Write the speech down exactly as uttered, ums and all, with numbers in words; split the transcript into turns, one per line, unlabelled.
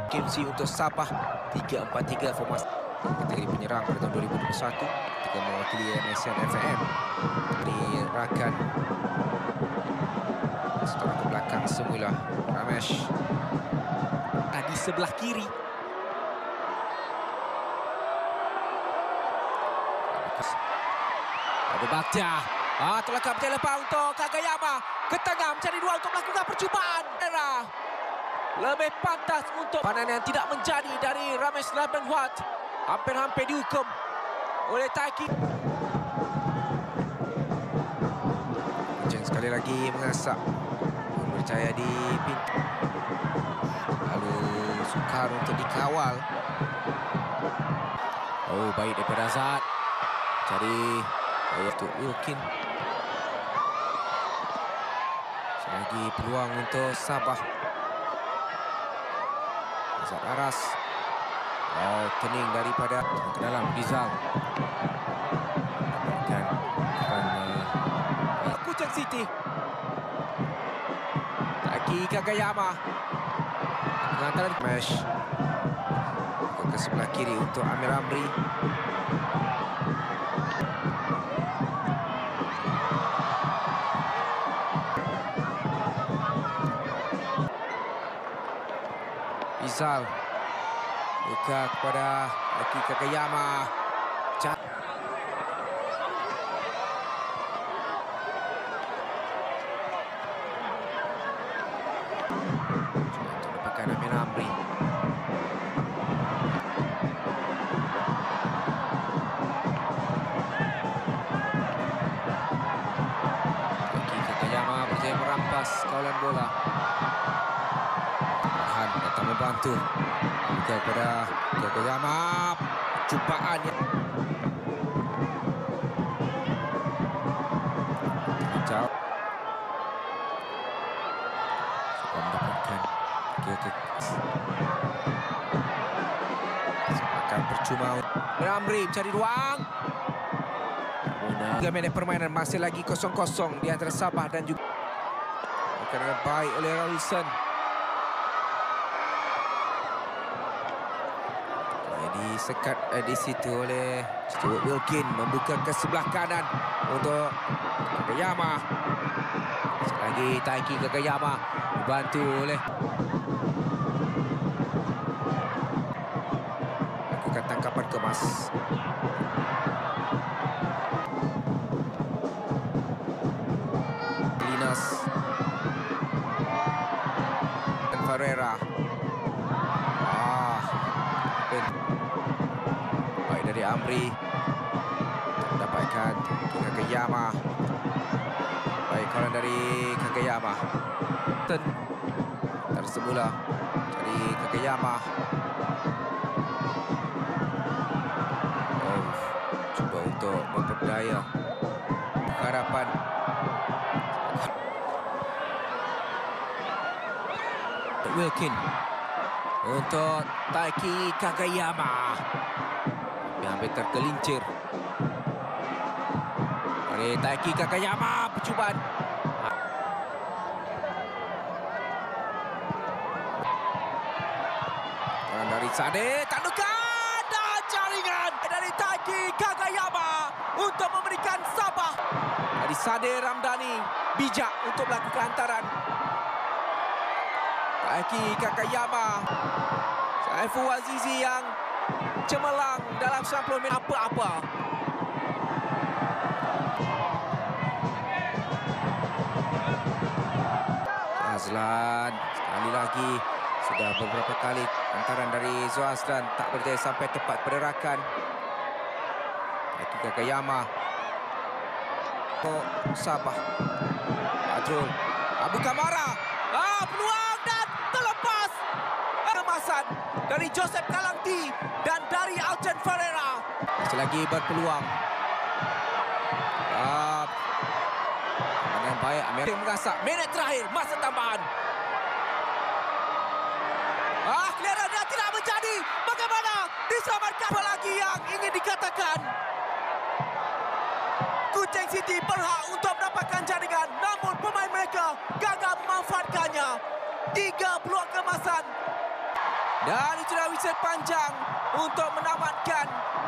K M C untuk Sabah tiga empat tiga formasi kategori penyerang pada tahun dua ribu dua puluh satu ketika mewakili M S N F M dari rakan setelah ke belakang semula Ramesh di sebelah kiri. Ada Bakhtia. Ah, terlakar berjaya lepas untuk Kagayama. Ke tengah mencari dua untuk melakukan percubaan. Era lebih pantas untuk panan yang tidak menjadi dari Ramesh Labbenwat. Hampir-hampir dihukum oleh Taiki. Chen sekali lagi mengasak. Berjaya di pintu. Lalu sukar untuk dikawal. Oh, baik daripada Azad. Cari untuk Wilkin. Lagi peluang untuk Sabah. Azad Aras. Oh, turning daripada ke dalam Rizal. Dan uh, Kuching City. Taiki Kagayama. Pengantaran Mesh. Ke sebelah kiri untuk Amir Amri. Rizal buka kepada Taiki Kagayama. Cak. Untuk dapatkan Amir Amri. Taiki Kagayama berjaya merampas kawalan bola. Datang membantu juga kepada Kagayama. Cubaan yang jauh sudah mendapatkan akan percuma. Ramri mencari ruang. Tiga minit permainan, masih lagi kosong kosong di antara Sabah dan juga akan baik oleh Wilson. Disekat eh, di situ oleh Stuart Wilkin, membuka ke sebelah kanan untuk Kagayama. Sekali lagi Taiki Kagayama dibantu oleh lakukan tangkapan kemas. Linas dan Ferreira. Ah, baik dari Amri. Mendapatkan Kagayama. Baik kawalan dari Kagayama. Tersemula dari Kagayama. Oh, cuba untuk memperdaya harapan. Wilkin untuk Taiki Kagayama. Hampir tergelincir oleh Taiki Kagayama. Percubaan dari Sade. Tandukan dan jaringan dari Taiki Kagayama untuk memberikan Sabah. Dari Sade Ramdhani bijak untuk melakukan hantaran. Taiki Kagayama. Saiful Azizi yang cemerlang dalam sembilan puluh minit apa-apa. Azlan sekali lagi. Sudah beberapa kali hantaran dari Zuazlan tak berjaya sampai tepat pada rakan. Taiki Kagayama untuk Sabah. Adrul Abu Kamara. Ah, peluang dan terlepas. Kemasan dari Joseph Kalangti dan dari Aljan Ferreira. Masih lagi berpeluang. Ah, yang baik Amir mengasak. Minit terakhir masa tambahan. Ah, clearan dia tidak menjadi. Bagaimana diselamatkan? Apa lagi yang ingin dikatakan? Kuching City berhak untuk mendapatkan jaringan, namun pemain mereka gagal memanfaatkannya. Tiga peluang kemasan. Dan itulah whistle panjang untuk menamatkan